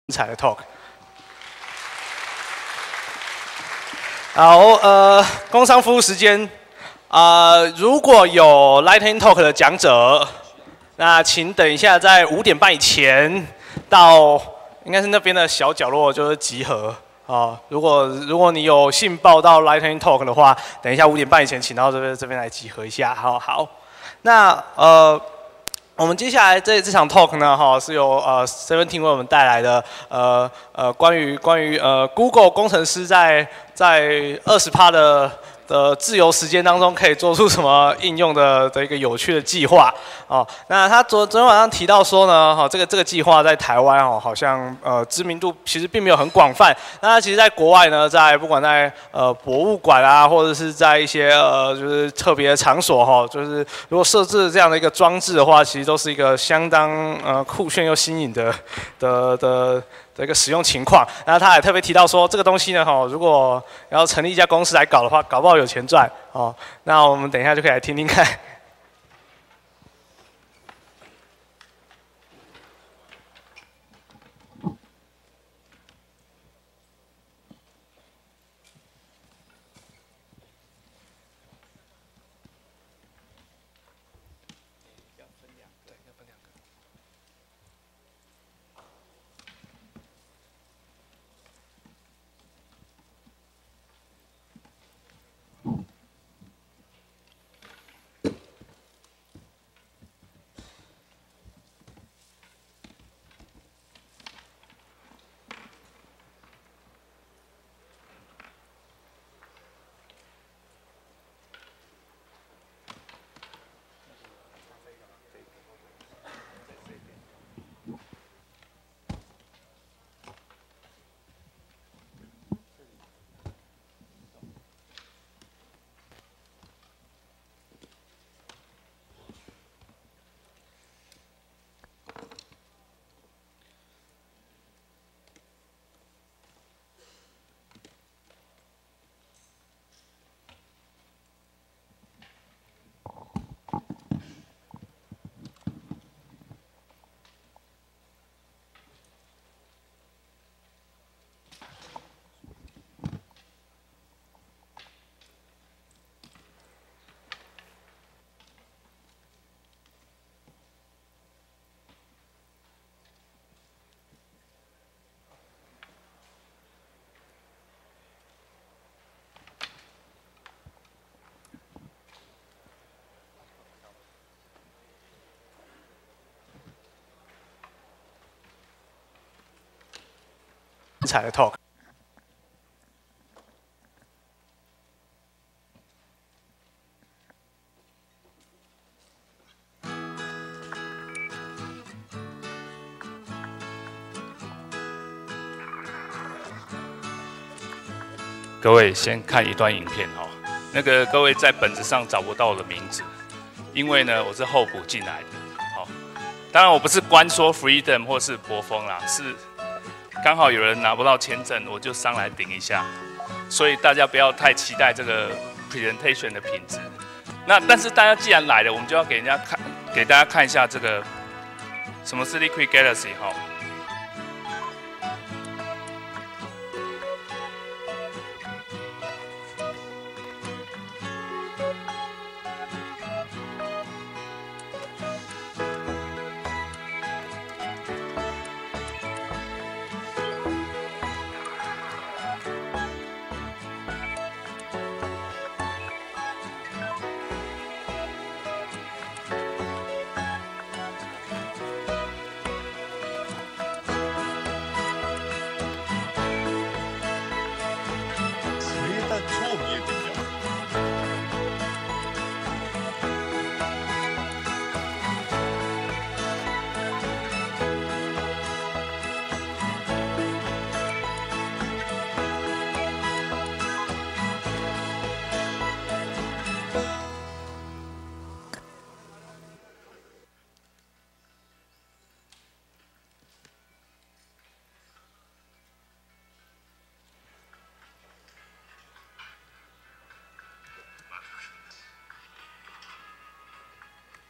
彩的 talk。好，工商服务时间如果有 Lightning Talk 的讲者，那请等一下在5点半以前到应该是那边的小角落就是集合啊。如果你有幸报到 Lightning Talk 的话，等一下5点半以前请到这边来集合一下。好，那我们接下来这场 talk 呢，是由Seventeen 为我们带来的关于Google 工程师在20%的自由时间当中可以做出什么应用的一个有趣的计划哦。那他昨天晚上提到说呢，这个计划在台湾好像知名度其实并没有很广泛。那它其实在国外呢，不管在博物馆啊，或者是在一些就是特别的场所就是如果设置这样的一个装置的话，其实都是一个相当酷炫又新颖的一个使用情况。那他也特别提到说，这个东西呢，如果要成立一家公司来搞的话，搞不好有钱赚哦。那我们等一下就可以来听听看。精彩的 talk。 各位先看一段影片哈，各位在本子上找不到我的名字，因为呢我是候补进来的。好，当然我不是关说 Freedom 或是博峰啦，是刚好有人拿不到签证，我就上来顶一下，所以大家不要太期待这个 presentation 的品质。但是大家既然来了，我们就要给大家看一下这个什么是 Liquid Galaxy 哈。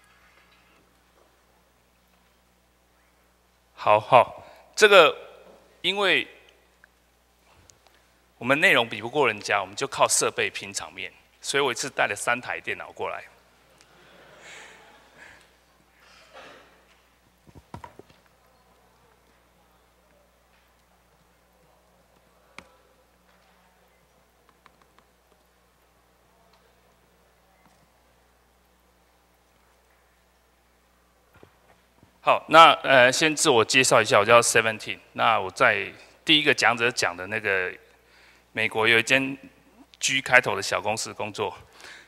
好，这个因为我们内容比不过人家，我们就靠设备拼场面，所以我一次带了3台电脑过来。好，那先自我介绍一下，我叫 Seventeen。那我在第一个讲者讲的那个美国有一间 G 开头的小公司工作。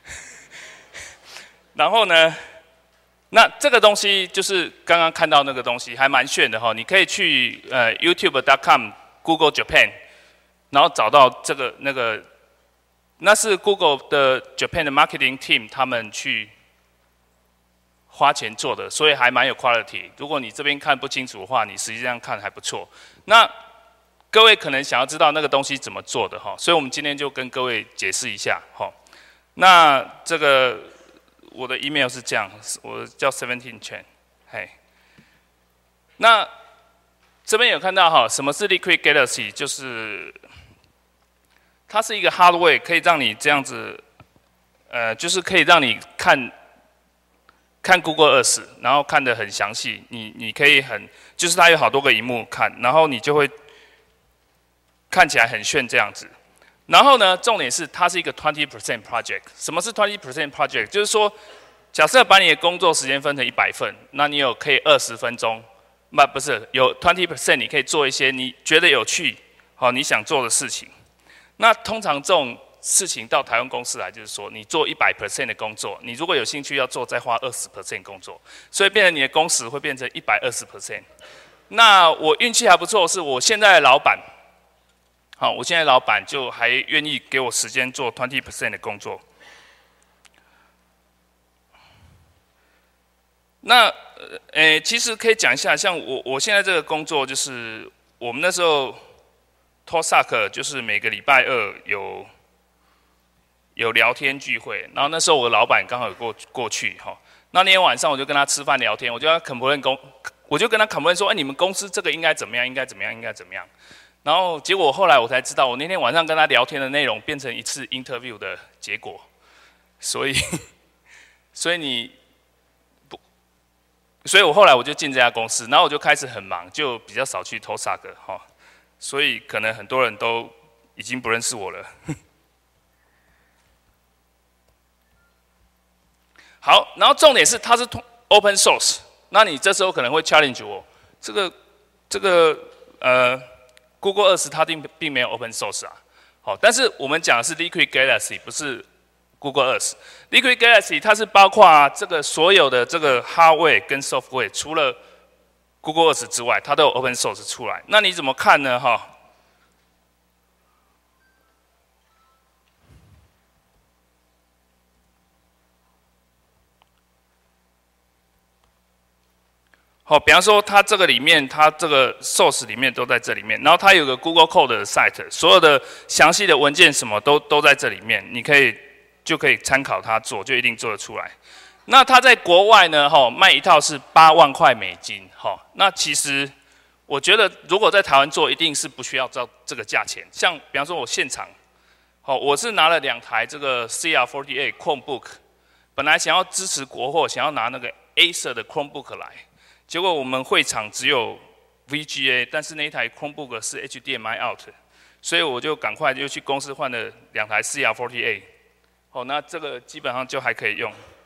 然后呢，那这个东西就是刚刚看到那个东西，还蛮炫的哈。你可以去YouTube.com、Google Japan， 然后找到这个那是 Google 的 Japan 的 Marketing Team 他们去花钱做的，所以还蛮有 quality。如果你这边看不清楚的话，你实际上看还不错。那各位可能想要知道那个东西怎么做的哈，所以我们今天就跟各位解释一下哈。那这个我的 email 是这样，我叫 Seventeen Chen， 嘿。那这边有看到哈，什么是 Liquid Galaxy？ 就是它是一个 hardware， 可以让你这样子，就是可以让你看 Google Earth， 然后看得很详细，你可以就是它有好多个萤幕看，然后你就会看起来很炫这样子。然后呢，重点是它是一个 20% project。什么是 20% project？ 就是说，假设把你的工作时间分成100份，那你可以20分钟，不是有 20%， 你可以做一些你觉得有趣，好你想做的事情。那通常这种事情到台湾公司来，就是说你做100% 的工作，你如果有兴趣要做，再花20% 工作，所以变成你的工时会变成120%。那我运气还不错，是我现在的老板，好，我现在老板就还愿意给我时间做 20% 的工作。那其实可以讲一下，像我现在这个工作，就是我们那时候 TOSAC 就是每个礼拜2有聊天聚会，然后那时候我的老板刚好有过去哈，那天晚上我就跟他吃饭聊天，我就跟他 complain 说，你们公司这个应该怎么样，应该怎么样，应该怎么样。然后结果后来我才知道，我那天晚上跟他聊天的内容变成一次 interview 的结果，所以我后来我就进这家公司，然后我就开始很忙，就比较少去TOSAC哈，所以可能很多人都已经不认识我了。好，然后重点是它是 open source， 那你这时候可能会 challenge 我，这个Google Earth 它并没有 open source 啊，好，但是我们讲的是 Liquid Galaxy， 不是 Google Earth。Liquid Galaxy 它是包括这个所有的这个 hardware 跟 software， 除了 Google Earth 之外，它都有 open source 出来。那你怎么看呢？哈？好，比方说它这个里面，它这个 source 里面都在这里面，然后它有个 Google Code 的 site， 所有的详细的文件什么都在这里面，你就可以参考它做，就一定做得出来。那它在国外呢，卖一套是8万块美金，那其实我觉得如果在台湾做，一定是不需要这个价钱。像比方说我现场，我是拿了2台这个 CR48 Chromebook， 本来想要支持国货，想要拿那个 Acer 的 Chromebook 来。结果我们会场只有 VGA， 但是那一台 Chromebook 是 HDMI out， 所以我就赶快就去公司换了2台 CR48。那这个基本上就还可以用。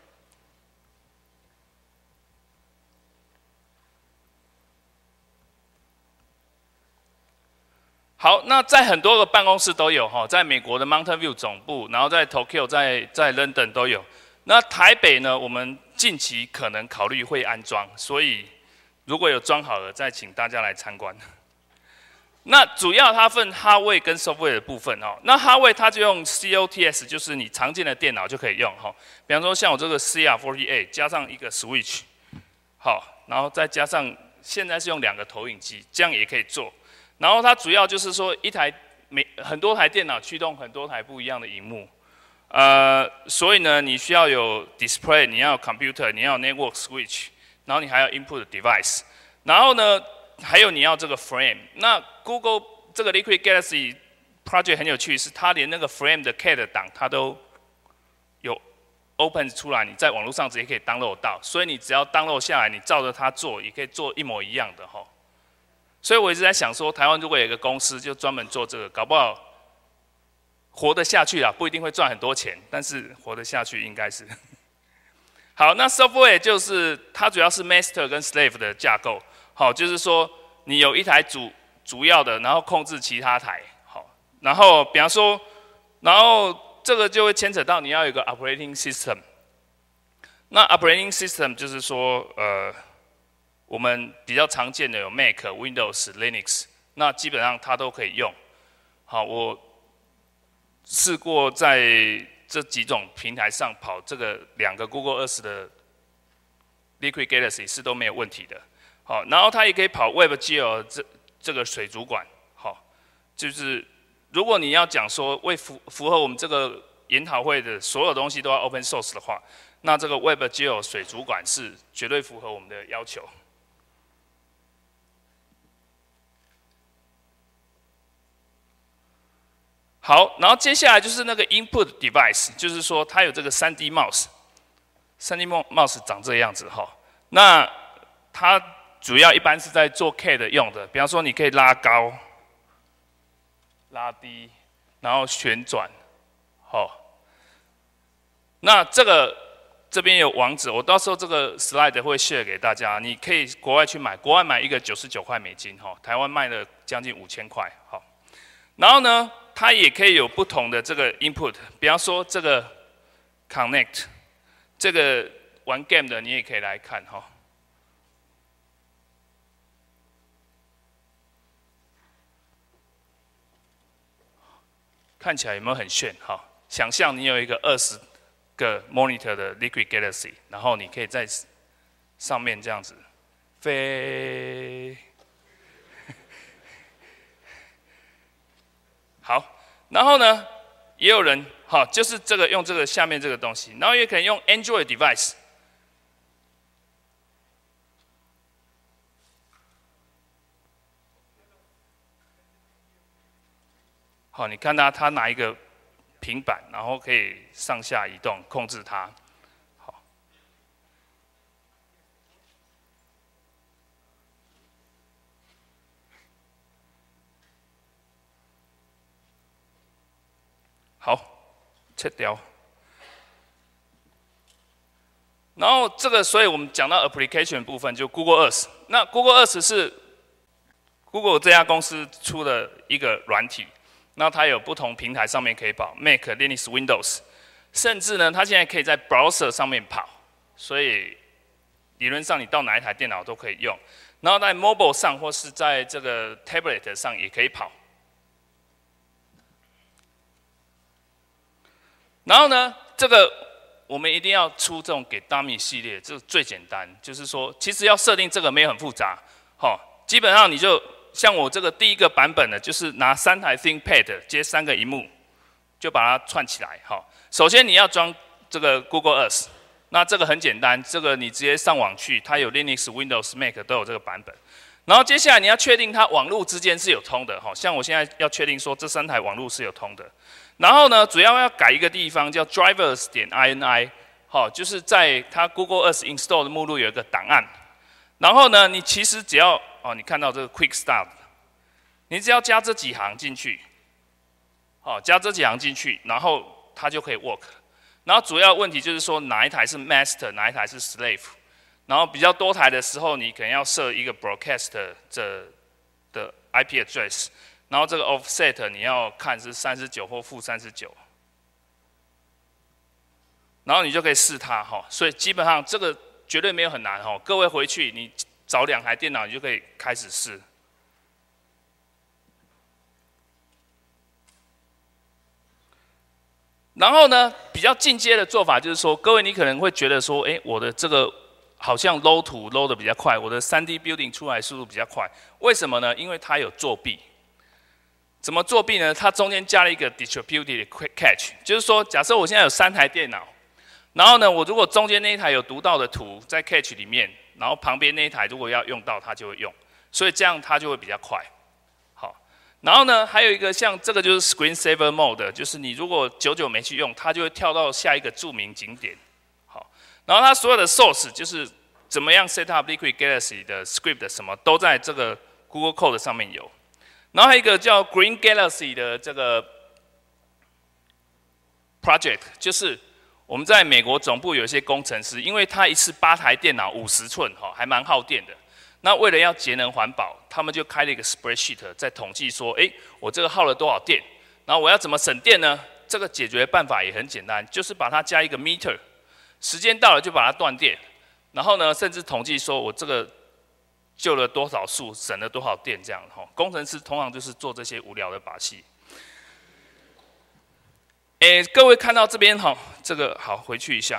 好，那在很多个办公室都有在美国的 Mountain View 总部，然后在 Tokyo、在 London 都有。那台北呢，我们近期可能考虑会安装，所以如果有装好了，再请大家来参观。那主要它分 hardware 跟 software 的部分那 hardware 它就用 COTS， 就是你常见的电脑就可以用比方说像我这个 CR48 加上一个 switch， 然后再加上现在是用2个投影机，这样也可以做。然后它主要就是说很多台电脑驱动很多台不一样的萤幕。所以呢，你需要有 display， 你要有 computer， 你要有 network switch， 然后你还要 input device， 然后呢，还有你要这个 frame。那 Google 这个 Liquid Galaxy Project 很有趣，是它连那个 Frame 的 CAD 档它都有 Open 出来，你在网络上直接可以 download 到，所以你只要 download 下来，你照着它做，也可以做一模一样的哈。所以我一直在想说，台湾如果有一个公司就专门做这个，搞不好活得下去啊，不一定会赚很多钱，但是活得下去应该是。好，那 software 就是它主要是 master 跟 slave 的架构，好，就是说你有一台主要的，然后控制其他台，好，然后比方说，然后这个就会牵扯到你要有一个 operating system。那 operating system 就是说，我们比较常见的有 Mac、Windows、Linux， 那基本上它都可以用。好，我试过在这几种平台上跑这个2个 Google Earth 的 Liquid Galaxy 是都没有问题的。好，然后它也可以跑 WebGL 这个水族馆。好，就是如果你要讲说为符合我们这个研讨会的所有东西都要 Open Source 的话，那这个 WebGL 水族馆是绝对符合我们的要求。好，然后接下来就是那个 input device， 就是说它有这个 3D mouse，3D mouse 长这个样子哈。那它主要一般是在做 CAD 用的，比方说你可以拉高、拉低，然后旋转，好。那这边有网址，我到时候这个 slide 会 share 给大家，你可以国外去买，国外买一个99块美金哈，台湾卖了将近5000块，好。然后呢，它也可以有不同的这个 input， 比方说这个 connect， 这个玩 game 的你也可以来看哈。看起来有没有很炫？哈，想象你有一个20个 monitor 的 Liquid Galaxy， 然后你可以在上面这样子飞。好，然后呢，也有人好，就是这个用这个下面这个东西，然后也可以用 Android device。好，你看他拿一个平板，然后可以上下移动控制它。好，好，切掉。然后这个，所以我们讲到 application 部分，就 Google Earth。那 Google Earth 是 Google 这家公司出的一个软体。那它有不同平台上面可以跑 ，Mac、Linux、Windows， 甚至呢，它现在可以在 browser 上面跑，所以理论上你到哪一台电脑都可以用。然后在 mobile 上或是在这个 tablet 上也可以跑。然后呢，这个我们一定要出这种给 dummy 系列，这个最简单，就是说，其实要设定这个没有很复杂，基本上你就。像我这个第一个版本呢，就是拿3台 ThinkPad 接3个萤幕，就把它串起来。好，首先你要装这个 Google Earth， 那这个很简单，这个你直接上网去，它有 Linux、Windows、Mac 都有这个版本。然后接下来你要确定它网络之间是有通的，像我现在要确定说这3台网络是有通的。然后呢，主要改一个地方叫 drivers.ini， 就是在它 Google Earth install 的目录有一个档案。然后呢，你其实只要你看到这个 Quick Start， 你只要加这几行进去，加这几行进去，然后它就可以 work。然后主要问题就是说哪一台是 master， 哪一台是 slave。然后比较多台的时候，你可能要设一个 broadcast 的 IP address， 然后这个 offset 你要看是39或-39，然后你就可以试它所以基本上这个绝对没有很难各位回去你找2台电脑，你就可以开始试。然后呢，比较进阶的做法就是说，各位你可能会觉得说，我的这个好像 load 图 load 的比较快，我的3D building 出来速度比较快，为什么呢？因为它有作弊。怎么作弊呢？它中间加了一个 distributed cache， 就是说，假设我现在有3台电脑，然后呢，我如果中间那一台有读到的图在 cache 里面，然后旁边那一台如果要用到，它就会用，所以这样它就会比较快。好， 然后呢，还有一个像这个就是 Screen Saver Mode， 就是你如果久久没去用，它就会跳到下一个著名景点。好，然后它所有的 source 就是怎么样 set up Liquid Galaxy 的 script 什么都在这个 Google Code 上面有。然后还有一个叫 Green Galaxy 的这个 project， 就是我们在美国总部有一些工程师，因为他一次8台电脑50寸，还蛮耗电的。那为了要节能环保，他们就开了一个 spreadsheet， 在统计说，我这个耗了多少电，然后我要怎么省电呢？这个解决办法也很简单，就是把它加一个 meter， 时间到了就把它断电，然后呢，甚至统计说我这个救了多少树，省了多少电，这样工程师通常就是做这些无聊的把戏。各位看到这边这个好，回去一下。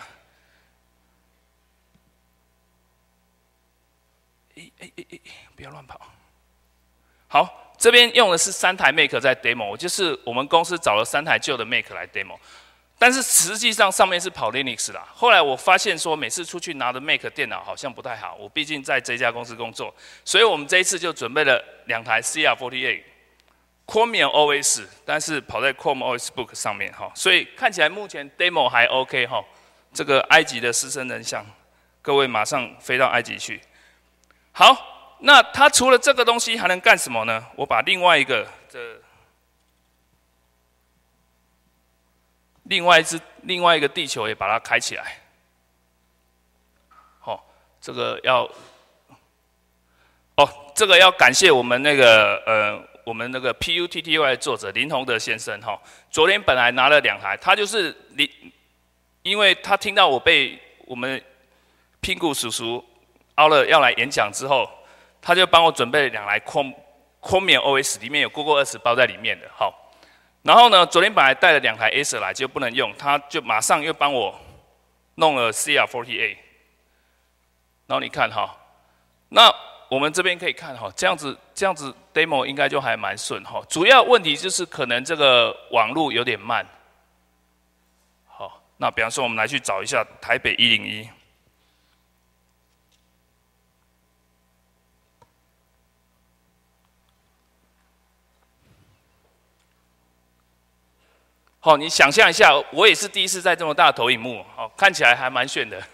不要乱跑。好，这边用的是3台 Mac 在 demo， 就是我们公司找了3台旧的 Mac 来 demo， 但是实际上上面是跑 Linux 啦。后来我发现说，每次出去拿的 Mac 电脑好像不太好，我毕竟在这家公司工作，所以我们这一次就准备了2台 CR48 Chromium OS， 但是跑在 Chrome OS Book 上面所以看起来目前 demo 还 OK 这个埃及的狮身人像，各位马上飞到埃及去。好，那它除了这个东西还能干什么呢？我把另外一个另外一个地球也把它开起来。这个要这个要感谢我们那个我们那个 PUTTY 的作者林宏德先生昨天本来拿了2台，他就是因为他听到我被我们拼谷叔叔凹了要来演讲之后，他就帮我准备了2台 Chromium OS， 里面有 Google Earth 包在里面的。然后呢，昨天本来带了2台 Acer 来就不能用，他就马上又帮我弄了 CR48。然后你看那我们这边可以看这样子 demo 应该就还蛮顺主要问题就是可能这个网路有点慢。好，那比方说我们来去找一下台北101。你想象一下，我也是第一次在这么大的投影幕，看起来还蛮炫的。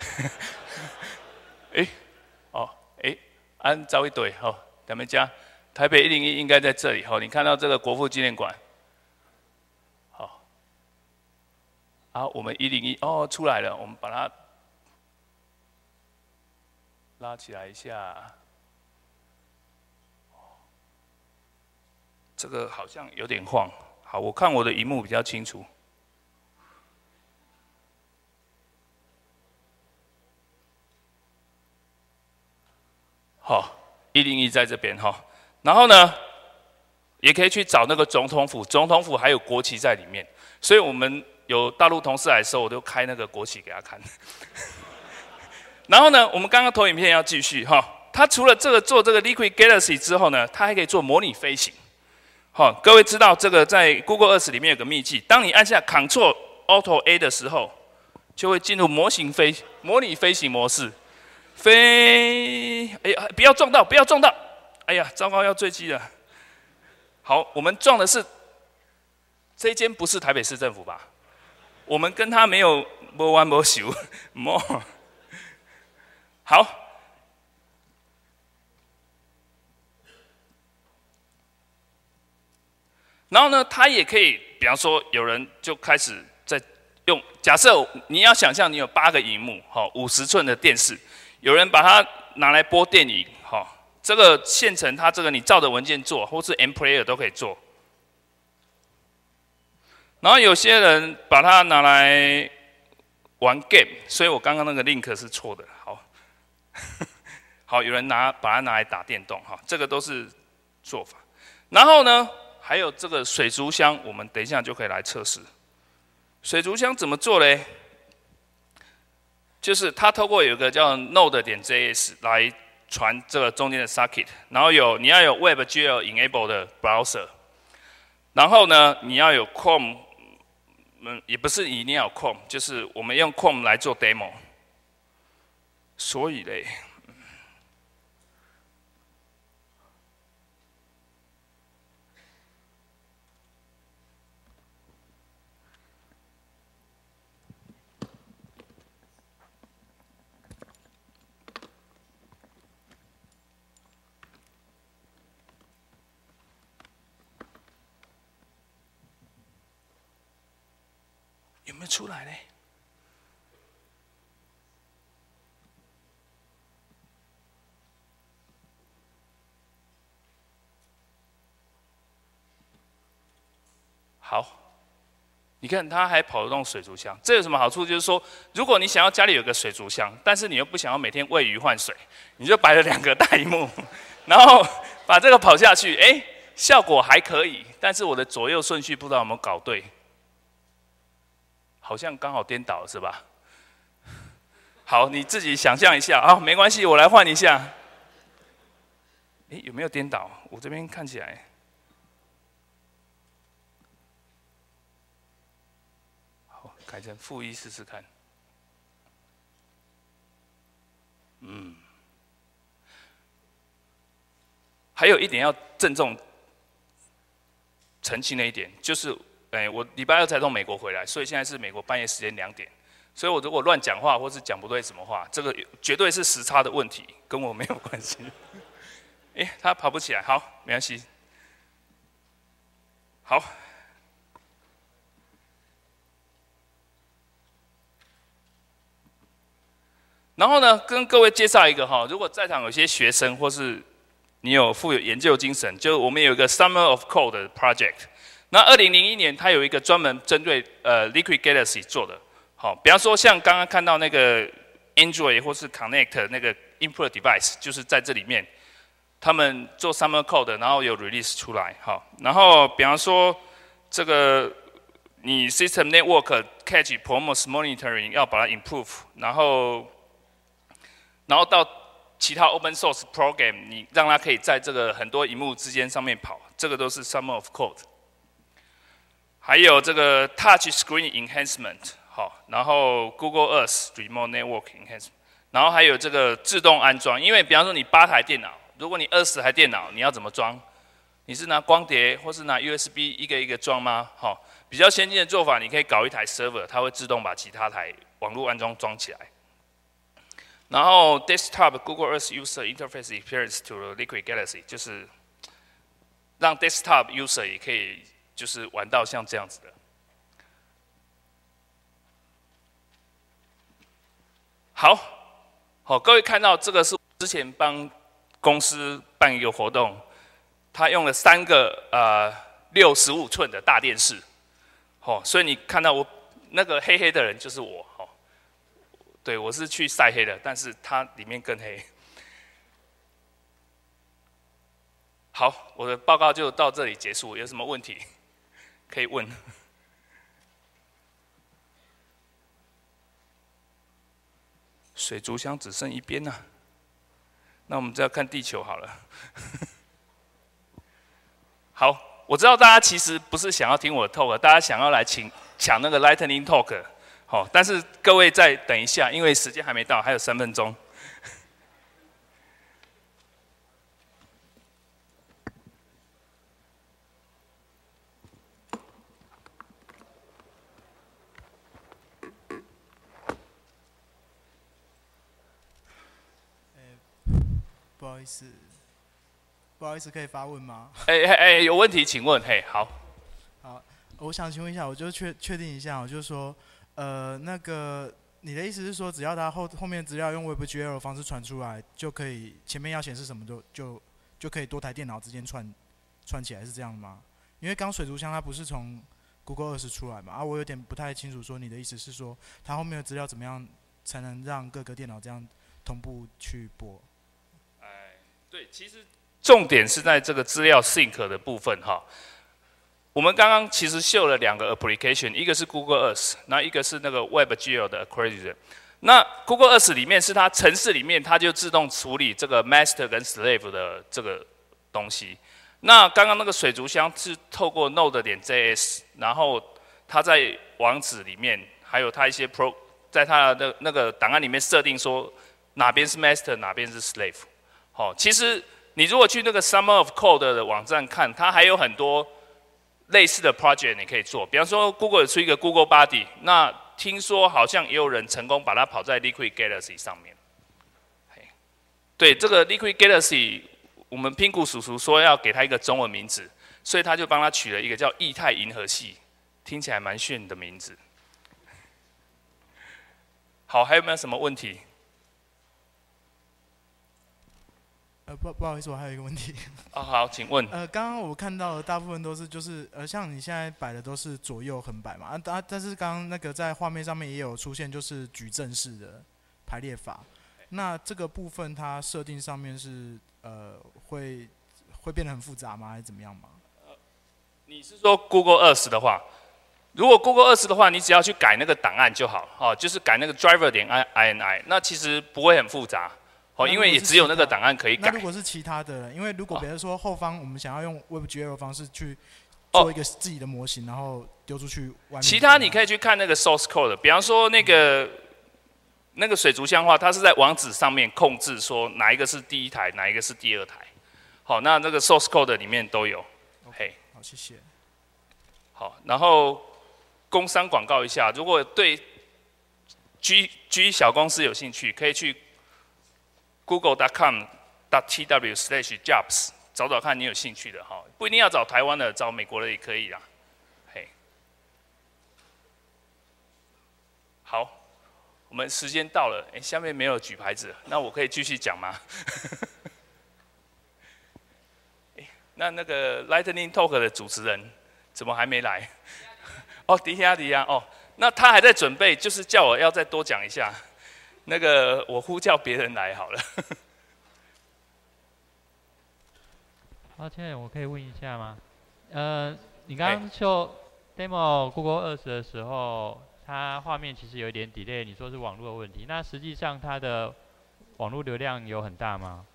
按照一对，咱们家台北101应该在这里，你看到这个国父纪念馆，好，我们101出来了，我们把它拉起来一下，这个好像有点晃。好，我看我的萤幕比较清楚。101在这边然后呢，也可以去找那个总统府，总统府还有国旗在里面，所以我们有大陆同事来的时候，我都开那个国旗给他看。然后呢，我们刚刚投影片要继续它除了做这个 Liquid Galaxy 之后呢，它还可以做模拟飞行。各位知道这个在 Google Earth 里面有个秘技，当你按下 Ctrl Alt A 的时候，就会进入模拟飞行模式。飞，不要撞到，不要撞到！哎呀，糟糕，要坠机了。好，我们撞的是这一间，不是台北市政府吧？我们跟他没有没完没休，好。然后呢，它也可以，比方说有人就开始在用，假设你要想象你有8个萤幕，50寸的电视，有人把它拿来播电影，这个现成它这个你照着文件做，或是 M Player 都可以做。然后有些人把它拿来玩 game， 所以我刚刚那个 link 是错的。好，有人把它拿来打电动，这个都是做法。然后呢？还有这个水族箱，我们等一下就可以来测试。水族箱怎么做嘞？就是它透过有一个叫 Node.js 来传这个中间的 socket， 然后你要有 WebGL enable 的 browser， 然后呢你要有 Chrome， 也不是一定要有 Chrome， 就是我们用 Chrome 来做 demo。所以嘞。 出来嘞？好。你看，它还跑得动水族箱，这有什么好处？就是说，如果你想要家里有个水族箱，但是你又不想要每天喂鱼换水，你就摆了2个大萤幕，然后把这个跑下去，效果还可以。但是我的左右顺序不知道有没有搞对，好像刚好颠倒是吧？好，你自己想象一下啊，没关系，我来换一下。有没有颠倒？我这边看起来。改成-1试试看。还有一点要郑重澄清的一点，就是，我礼拜2才从美国回来，所以现在是美国半夜时间2点，所以我如果乱讲话或是讲不对什么话，这个绝对是时差的问题，跟我没有关系。他跑不起来，好，没关系。好。然后呢，跟各位介绍一个哈，如果在场有些学生或是你有富有研究精神，就我们有一个 Summer of Code 的 project。那2001年，它有一个专门针对Liquid Galaxy 做的，好，比方说像刚刚看到那个 Android 或是 Connect 那个 Input Device， 就是在这里面，他们做 Summer Code， 然后有 release 出来，好，然后比方说这个你 System Network Cache Performance Monitoring 要把它 improve， 然后到其他 open source program， 你让它可以在这个很多萤幕之间上面跑，这个都是 Summer of Code。还有这个 Touch Screen Enhancement， 好，然后 Google Earth Remote Network Enhancement， 然后还有这个自动安装，因为比方说你8台电脑，如果你20台电脑，你要怎么装？你是拿光碟或是拿 USB 一个一个装吗？好，比较先进的做法，你可以搞一台 server， 它会自动把其他台网络安装装起来。然后 Desktop Google Earth User Interface Experience to Liquid Galaxy， 就是让 Desktop User 也可以就是玩到像这样子的。好，各位看到这个是之前帮公司办一个活动，他用了3个65寸的大电视，所以你看到我那个黑黑的人就是我，对，我是去晒黑的，但是它里面更黑。好，我的报告就到这里结束，有什么问题可以问。水族箱只剩一边了，那我们再看地球好了。好，我知道大家其实不是想要听我的 talk， 大家想要来抢那个 Lightning Talk。好，但是各位再等一下，因为时间还没到，还有3分钟。 不好意思，可以发问吗？ 有问题请问。好。 好，我想请问一下，我就确定一下，我就是说。那个，你的意思是说，只要它后面资料用 WebGL 的方式传出来，就可以前面要显示什么就可以多台电脑之间串起来，是这样吗？因为刚水族箱它不是从 Google Earth 出来嘛，我有点不太清楚，说你的意思是说，它后面的资料怎么样才能让各个电脑这样同步去播？ 对，其实重点是在这个资料 sync 的部分哈。我们刚刚其实秀了2个 application， 一个是 Google Earth， 那一个是那个 WebGL 的 Accreditor。那 Google Earth 里面是它程式里面，它就自动处理这个 master 跟 slave 的这个东西。那刚刚那个水族箱是透过 Node.js， 然后它在网址里面，还有它一些在它的那个档案里面设定说哪边是 master， 哪边是 slave。其实你如果去那个 Summer of Code 的网站看，它还有很多类似的 project 你可以做，比方说 Google 有出一个 Google Body， 那听说好像也有人成功把它跑在 Liquid Galaxy 上面。对，这个 Liquid Galaxy， 我们拼谷叔叔说要给它一个中文名字，所以他就帮他取了一个叫液态银河系，听起来蛮炫的名字。 好，还有没有什么问题？ 不好意思，我还有一个问题。 好，请问。 刚刚我看到的大部分都是就是像你现在摆的都是左右横摆嘛，但是刚刚那个在画面上面也有出现就是矩阵式的排列法，那这个部分它设定上面是会变得很复杂吗？还是怎么样吗？ 你是说 Google Earth 的话，如果 Google Earth 的话，你只要去改那个档案就好，哦，就是改那个 driver 点 ini， 那其实不会很复杂。哦，因为也只有那个档案可以改。 那如果是其他的，因为如果比如说后方我们想要用 WebGL 方式去做一个自己的模型，然后丢出去外面。 其他你可以去看那个 source code， 比方说那个水族箱的话，它是在网址上面控制说哪一个是第一台，哪一个是第二台。好，那个 source code 里面都有。嘿， 好，谢谢。 好，然后工商广告一下，如果对 G 小公司有兴趣，可以去google.com.tw/jobs 找看你有兴趣的哈，不一定要找台湾的，找美国的也可以啦。嘿，好，我们时间到了，下面没有举牌子，那我可以继续讲吗？那个 Lightning Talk 的主持人怎么还没来？哦，迪亚哦，那他还在准备，就是叫我要再多讲一下。那个我呼叫别人来好了。 抱歉，我可以问一下吗？你刚刚秀 demo Google Earth 的时候，它画面其实有一点 delay， 你说是网络的问题，那实际上它的网络流量有很大吗？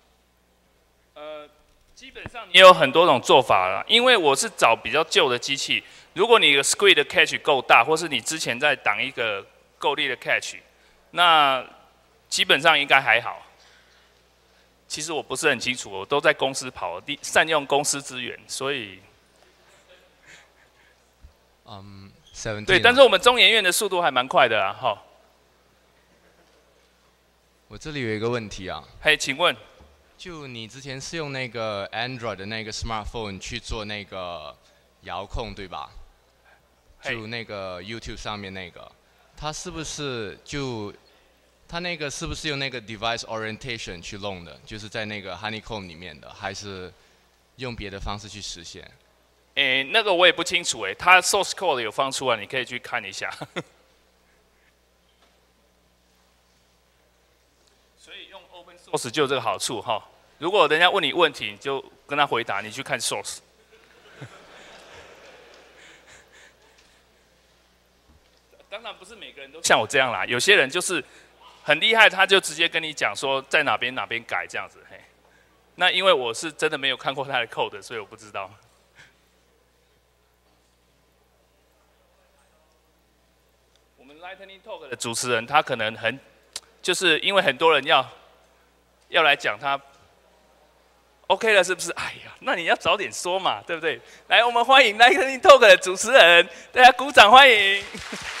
基本上也有很多种做法啦，因为我是找比较旧的机器，如果你的 screen 的 cache 够大，或是你之前在挡一个够力的 cache， 那基本上应该还好。其实我不是很清楚，我都在公司跑，善用公司资源，所以对，但是我们中研院的速度还蛮快的啊，哈。 我这里有一个问题啊， 嘿，请问， 就你之前是用那个 Android 的那个 smartphone 去做那个遥控对吧？就那个 YouTube 上面那个，它是不是就它那个是不是用那个 device orientation 去弄的？就是在那个 Honeycomb 里面的，还是用别的方式去实现？ 那个我也不清楚它 source code 有放出来，你可以去看一下。所以用 open source 就有这个好处哈。如果人家问你问题，你就跟他回答，你去看 source。当然不是每个人都像我这样啦，有些人就是很厉害，他就直接跟你讲说在哪边改这样子。嘿，那因为我是真的没有看过他的 code， 所以我不知道。我们 Lightning Talk 的主持人他可能就是因为很多人要来讲他 OK 了，是不是？哎呀，那你要早点说嘛，对不对？来，我们欢迎 Lightning Talk 的主持人，大家鼓掌欢迎。